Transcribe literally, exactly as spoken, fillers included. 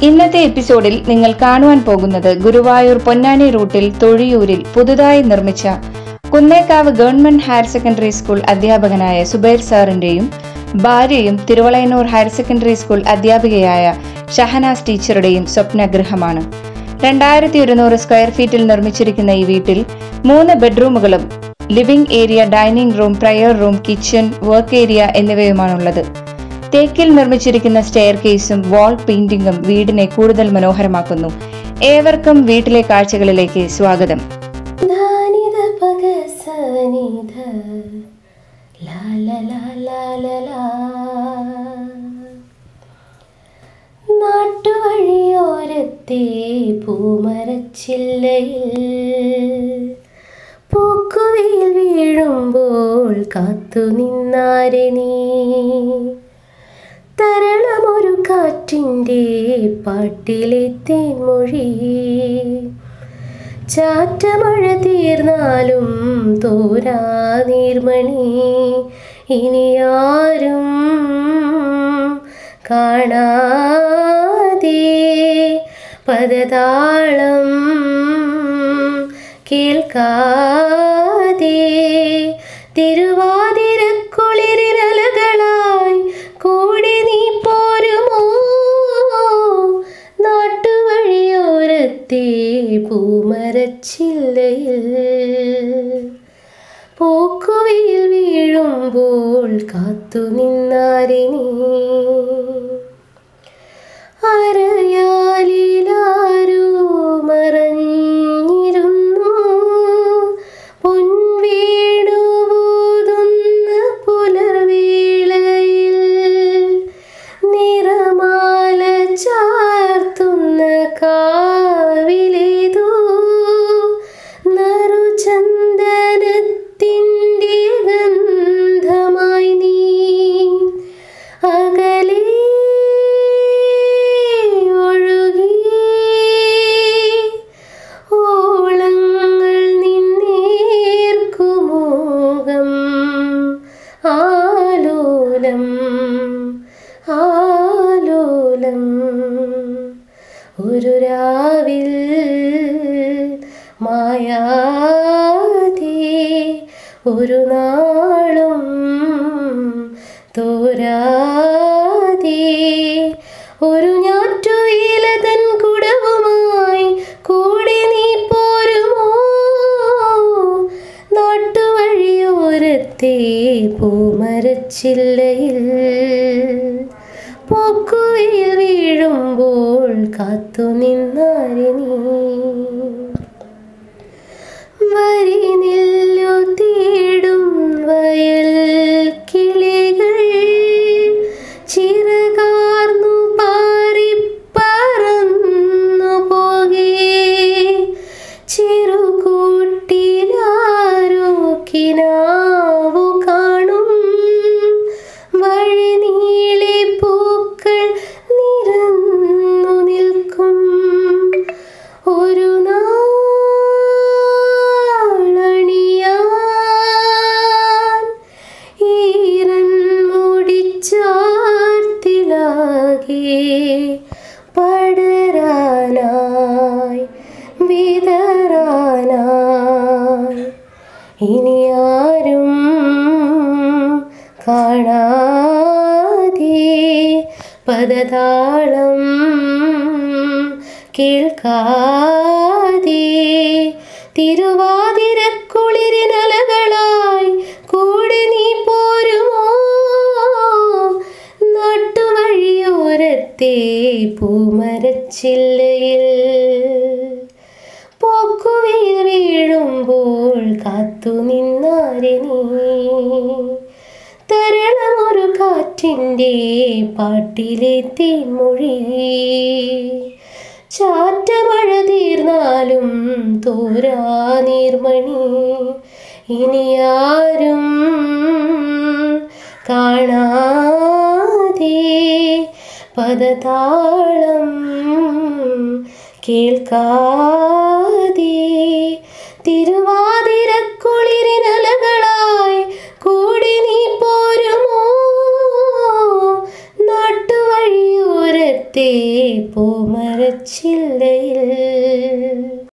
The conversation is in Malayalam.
ഇന്നത്തെ എപ്പിസോഡിൽ നിങ്ങൾ കാണുവാൻ പോകുന്നത് ഗുരുവായൂർ പൊന്നാനി റൂട്ടിൽ തൊഴിയൂരിൽ പുതുതായി നിർമ്മിച്ച Kunnekkavu government higher secondary school അധ്യാപകനായ സുബൈർ സാറിന്റെയും ഭാര്യയും തിരുവളയന്നൂർ ഹയർ സെക്കൻഡറി സ്കൂൾ അധ്യാപികയായ ഷഹനാസ് ടീച്ചറുടെയും സ്വപ്നഗൃഹമാണ്. രണ്ടായിരത്തി ഒരുന്നൂറ് സ്ക്വയർ ഫീറ്റിൽ നിർമ്മിച്ചിരിക്കുന്ന ഈ വീട്ടിൽ മൂന്ന് ബെഡ്റൂമുകളും living area, dining room, prayer room, kitchen, work area എന്നിവയുമാണുള്ളത്. തേക്കിൽ നിർമ്മിച്ചിരിക്കുന്ന സ്റ്റെയർ കേസും വാൾ പെയിന്റിംഗും വീടിനെ കൂടുതൽ മനോഹരമാക്കുന്നു. ഏവർക്കും വീട്ടിലെ കാഴ്ചകളിലേക്ക് സ്വാഗതം. നാട്ടുവഴിയോരത്തെ പൂമരച്ചില്ലയിൽ പൂക്കുവയിൽ വീഴുമ്പോൾ കാത്തു നിന്നാരെ നീ, തരളമൊരു കാറ്റിൻ്റെ പാട്ടിലെ തേൻമൊഴി, ചാറ്റമഴ തീർന്നാലും തോരാ നീർമണി, ഇനിയാരും കാണാതെ പദതാളം കേൾക്കാതെ തിരുവാതിരക്കുളിരിനലകളായി കൂടി നീ പോരുമോ, നാട്ടുവഴിയോരത്തെ പൂമരച്ചില്ലയിൽ പൂക്കുവയിൽ വീഴുമ്പോൾ കാത്തു നിന്നാരെ നീ. അരയാലിലാരോ മറഞ്ഞിരുന്നു പൊൻവേണുവൂതുന്ന പുലർവേളയിൽ, നിറമാല ചാർത്തുന്ന കാവിലേതോ നറുചന്ദനത്തിൻ്റെ ഗന്ധമായി നീ അകലെ ഒരു രാവിൽ മായാതെ ഒരു നാളും തോരാതെ ഒരു ഞാറ്റുവേലതൻ കുടവുമായി കൂടി നീ പോരുമോ, നാട്ടുവഴിയോരത്തെ പൂമരച്ചില്ലയിൽ പൂക്കുവയിൽ വീഴുമ്പോൾ കാത്തു നിന്നാരെ നീ. വരി നെല്ലു തേടും വയൽ കിളികൾ ചിറകാർന്നു പാറിപ്പറന്നു പോകേ, ചെറുകൂട്ടിലാരോ കിനാവു കാണും വഴി നീളെ പൂക്കൾ നിരന്നു നിൽക്കും. ഒരു നാളണിയാൻ ഈറൻ മുടിച്ചാർത്തിലാകെ പടരാനായി വിതറാനായി, ഇനിയാരും കാണാതെ പദതാളം കേൾക്കാതെ തിരുവാതിരക്കുളിരിനലകളായി കൂടി നീ പോരുമോ, നാട്ടുവഴിയോരത്തെ പൂമരച്ചില്ലയിൽ പൂക്കുവയിൽ വീഴുമ്പോൾ കാത്തു നിന്നാരെ നീ, തരളമൊരു കാറ്റിൻ്റെ പാട്ടിലെ തേൻമൊഴി, ചാറ്റമഴ തീർന്നാലും തോരാ നീർമണി, ഇനിയാരും കാണാതെ പദതാളം കേൾക്കാതെ തിരുവാതിരക്കുളിരിനലകളായി കൂടി നീ പോരുമോ, നാട്ടുവഴിയോരത്തെ പൂമരച്ചില്ലയിൽ